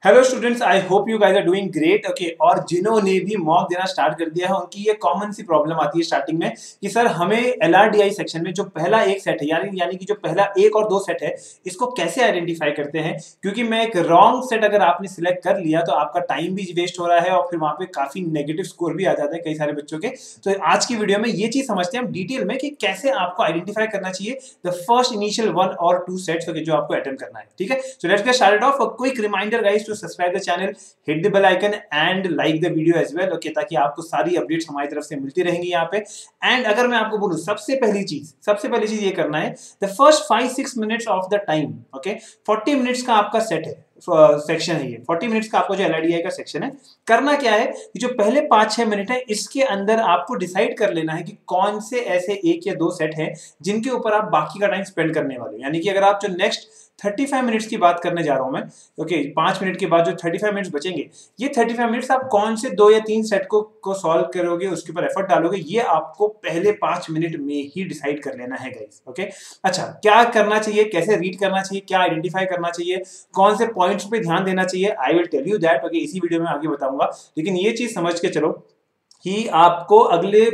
Hello students, I hope you guys are doing great. Okay, और जिन्होंने भी mock देना स्टार्ट कर दिया है उनकी ये कॉमन सी प्रॉब्लम आती है स्टार्टिंग में कि सर हमें एलआरडीआई सेक्शन में जो पहला एक सेट है यानी कि जो पहला एक और दो सेट है इसको कैसे आइडेंटिफाई करते हैं, क्योंकि मैं एक रॉन्ग सेट अगर आपने सिलेक्ट कर लिया तो आपका टाइम भी वेस्ट हो रहा है और फिर वहां पे काफी नेगेटिव स्कोर भी आ जाते हैं कई सारे बच्चों के। तो आज की वीडियो में ये चीज समझते हैं हम डिटेल में कि कैसे आपको आइडेंटिफाई करना चाहिए द फर्स्ट इनिशियल वन और टू सेट्स जो आपको अटेम्प्ट करना है। ठीक है, so let's get started off. A quick reminder guys to subscribe the channel, hit the bell icon and like the video as well, okay, ताकि आपको सारी अपडेट्स हमारी तरफ से मिलती रहेंगी यहाँ पे। एंड अगर मैं आपको बोलूं सबसे पहली चीज ये करना है, the first 5-6 minutes of the time, okay, 40 minutes का आपका सेट है, सेक्शन है ये 40 मिनट्स का आपको जो एलआरडीआई का सेक्शन है। करना क्या है कि जो पहले 5-6 मिनट है इसके अंदर आपको डिसाइड कर लेना है कि कौन से ऐसे एक या दो सेट हैं जिनके ऊपर आप बाकी का टाइम स्पेंड करने वाले हो। यानी कि अगर आप जो नेक्स्ट 35 मिनट्स की बात करने जा रहा हूं मैं, ओके, 5 मिनट के बाद जो 35 मिनट्स बचेंगे, ये 35 मिनट्स आप कौन से 2 या 3 सेट को सॉल्व करोगे, उसके ऊपर एफर्ट डालोगे, ये आपको पहले 5 मिनट में ही डिसाइड कर लेना है गाइस। ओके, अच्छा, क्या करना चाहिए, कैसे रीड करना चाहिए, क्या आइडेंटिफाई करना चाहिए, कौन से पॉइंट्स पे ध्यान देना चाहिए, I will tell you that. Okay, इसी वीडियो में आगे बताऊंगा, लेकिन ये चीज समझ के चलो कि आपको अगले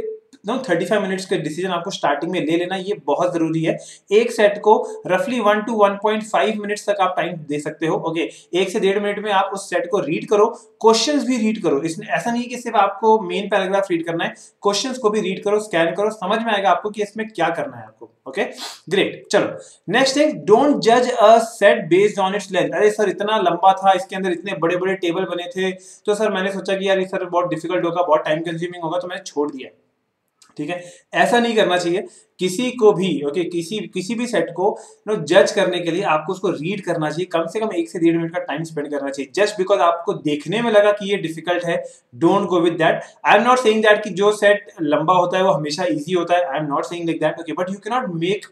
35 मिनट्स के डिसीजन आपको स्टार्टिंग में ले लेना, ये बहुत जरूरी है। एक सेट को रफली 1 to 1.5 मिनट्स तक आप टाइम दे सकते हो। ओके, 1 से 1.5 मिनट में आप उस सेट को रीड करो, क्वेश्चंस भी रीड करो। इसमें ऐसा नहीं है कि सिर्फ आपको मेन पैराग्राफ रीड करना है, क्वेश्चंस को भी रीड करो, स्कैन करो, समझ में आएगा आपको कि इसमें क्या करना है आपको। Okay, great. चलो नेक्स्ट थिंग, डोंट जज a set based on its length. अरे सर इतना लंबा था, इसके अंदर इतने बड़े बड़े टेबल बने थे, तो सर मैंने सोचा कि यार ये सर बहुत डिफिकल्ट होगा, बहुत टाइम कंज्यूमिंग होगा, तो मैंने छोड़ दिया। ठीक है, ऐसा नहीं करना चाहिए किसी को भी। ओके, किसी भी सेट को जज करने के लिए आपको उसको रीड करना चाहिए, कम से कम 1 से 1.5 मिनट का टाइम स्पेंड करना चाहिए। जस्ट बिकॉज आपको देखने में लगा कि ये डिफिकल्ट है, don't go with that. I am not saying that कि जो सेट लंबा होता है वो हमेशा इजी होता है, I am not saying like that. Okay, but you can not make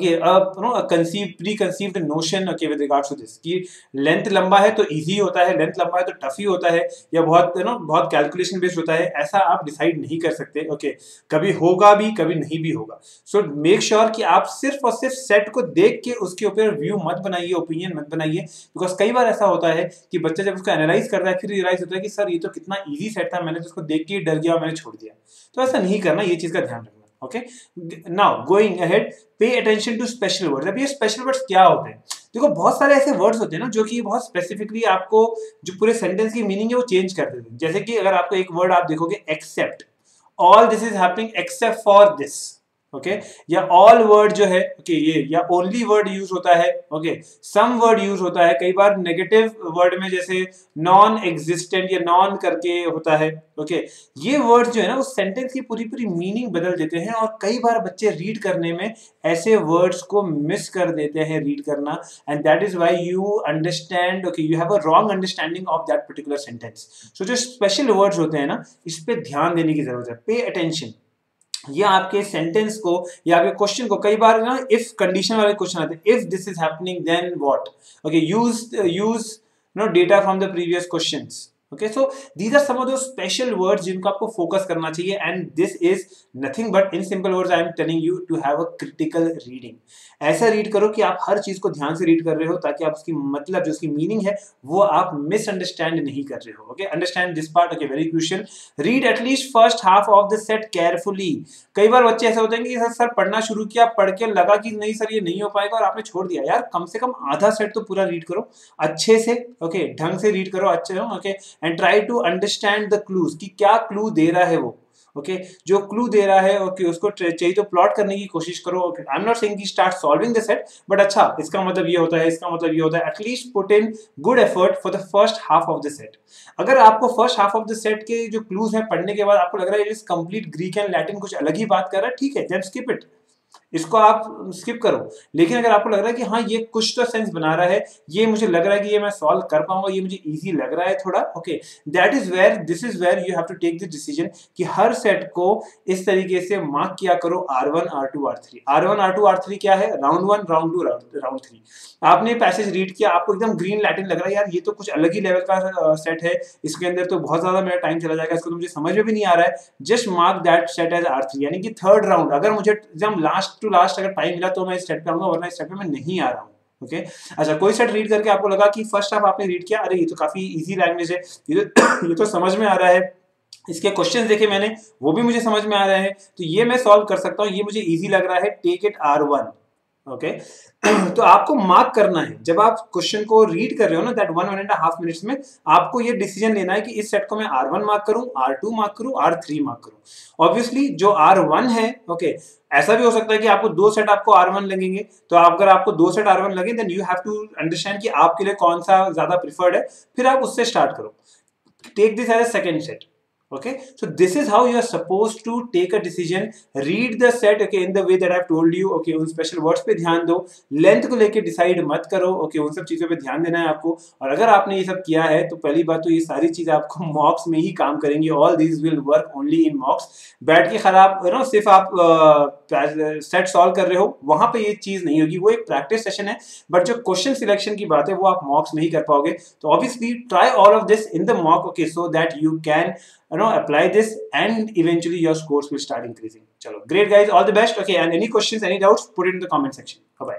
preconceived notion okay with regards to this कि लेंथ लंबा है तो इजी होता है, लेंथ लंबा है तो टफ ही होता है, या बहुत बहुत कैलकुलेशन बेस्ड होता है, ऐसा आप डिसाइड नहीं कर सकते। ओके, कभी होगा भी, कभी नहीं भी होगा। सो मेक श्योर कि आप सिर्फ और सिर्फ सेट को देख के उसके ऊपर व्यू मत बनाइए, ओपिनियन मत बनाइए, बिकॉज कई बार ऐसा होता है कि बच्चा जब उसको एनालाइज करता है फिर रियलाइज होता है कि सर ये तो कितना इजी सेट था, मैंने तो उसको देख के ही डर गया और मैंने छोड़ दिया। तो ऐसा नहीं करना, ये चीज का ध्यान रखना। Okay, now going ahead, pay attention to special words. अब ये स्पेशल वर्ड्स क्या होते हैं? देखो, बहुत सारे ऐसे वर्ड्स होते हैं ना जो कि बहुत स्पेसिफिकली आपको जो पूरे सेंटेंस की मीनिंग है वो चेंज कर देते हैं। जैसे कि अगर आपको एक वर्ड आप देखोगे, except, all this is happening except for this. Okay, या ऑल वर्ड जो है, ओके, ये या ओनली वर्ड यूज होता है। ओके, सम वर्ड यूज होता है, कई बार नेगेटिव वर्ड में जैसे नॉन एग्जिस्टेंट या नॉन करके होता है। ओके, ये वर्ड्स जो है ना वो सेंटेंस की पूरी पूरी मीनिंग बदल देते हैं, और कई बार बच्चे रीड करने में ऐसे वर्ड्स को मिस कर देते हैं रीड करना, and that is why you understand, okay, you have a wrong understanding of that particular sentence. So जो स्पेशल वर्ड्स होते हैं ना, इस पे ध्यान देने की जरूरत है, पे अटेंशन। ये आपके सेंटेंस को या आपके क्वेश्चन को, कई बार ना इफ कंडीशन वाले क्वेश्चन आते हैं, if this is happening then what. Okay, use data from the previous questions. Okay, so these are some of those special words जिनको आपको फोकस करना चाहिए, and this is nothing but in simple words I am telling you to have a critical reading. ऐसा read करो कि आप हर चीज को ध्यान से रीड कर रहे हो, ताकि आप उसकी मतलब जो उसकी मीनिंग है वो आप मिसअंडरस्टैंड नहीं कर रहे हो। Okay, understand this part. Okay, very crucial. Read at least first half of the set carefully. कई बार बच्चे ऐसे होते हैं कि सर पढ़ना शुरू किया, पढ़ के लगा कि नहीं सर ये नहीं हो पाएगा, और आपने छोड़ दिया। यार कम से कम आधा सेट तो पूरा रीड करो अच्छे से। ओके, ढंग से रीड करो अच्छे हो। Okay, and try to understand the clues कि क्या क्लू दे रहा है वो। ओके, जो क्लू दे रहा है, ओके, उसको चाहिए तो प्लॉट करने की कोशिश करो। Okay, I am not saying कि start solving the set, but अच्छा इसका मतलब ये होता है, इसका मतलब ये होता है, at least put in good effort for the first half of the set. अगर आपको first half of the set के जो क्लूज हैं पढ़ने के बाद आपको लग रहा है is complete Greek and Latin कुछ अलग ही बात कर रहा है, ठीक है, देन स्किप इट, इसको आप स्किप करो। लेकिन अगर आपको लग रहा है कि हाँ ये कुछ तो सेंस बना रहा है, ये मुझे लग रहा है कि ये मैं सॉल्व कर पाऊंगा, ये मुझे इजी लग रहा है थोड़ा, okay, that is where, this is where you have to take the decision कि हर सेट को इस तरीके से मार्क किया करो, R1 R2 R3। R1 R2 R3 क्या है? Round 1 round 2 round 3। आपने पैसेज रीड किया, आपको एकदम ग्रीन लैटिन लग रहा है, यार ये तो कुछ अलग ही लेवल का सेट है, इसके अंदर तो बहुत ज्यादा मेरा टाइम चला जाएगा, इसको तो मुझे समझ में भी नहीं आ रहा है, just mark that set as R3। यानी कि थर्ड राउंड, अगर मुझे एकदम लास्ट टू लास्ट अगर टाइम मिला तो मैं इस सेट पे आऊंगा, वरना इस सेट पे मैं नहीं आ रहा हूँ। ओके अच्छा, कोई सेट रीड करके आपको लगा कि फर्स्ट हाफ आपने रीड किया, अरे ये तो काफी इजी लैंग्वेज है, ये तो समझ में आ रहा है, इसके क्वेश्चंस देखे मैंने वो भी मुझे समझ में आ रहे हैं, तो ये मैं सॉल्व कर सकता हूँ, ये मुझे इजी लग रहा है, टेक इट R1। ओके तो आपको मार्क करना है जब आप क्वेश्चन को रीड कर रहे हो ना, दैट 1.5 मिनट्स में आपको ये डिसीजन लेना है कि इस सेट को मैं R1 मार्क करूं, R2 मार्क करूं, R3 मार्क करूं। ऑब्वियसली जो R1 है, ओके ऐसा भी हो सकता है कि आपको दो सेट आपको R1 लगेंगे, तो अगर आपको दो सेट R1 लगे then you have to understand कि आपके लिए कौन सा ज्यादा प्रिफर्ड है, फिर आप उससे स्टार्ट करो। Take this as a second set. Okay, so this is how you are supposed to take a decision. Read the set, okay, in the way that I've told you. Okay, उन special words पे ध्यान दो, length को लेके decide मत करो। okay, उन सब चीजों पे ध्यान देना है आपको। और अगर आपने ये सब किया है तो पहली बात तो ये सारी चीजें आपको मॉक्स में ही काम करेंगी। All this will work only in mocks. बैठ के खराब नो सिर्फ आप सेट सॉल्व कर रहे हो, वहां पे ये चीज नहीं होगी, वो एक प्रैक्टिस सेशन है। बट जो क्वेश्चन सिलेक्शन की बात है वो आप मॉक्स में ही कर पाओगे। तो obviously try all of this in the mock, okay, so that you can apply this and eventually your scores will start increasing. Chalo, great guys, all the best. Okay, and any questions, any doubts, put it in the comment section. Bye bye.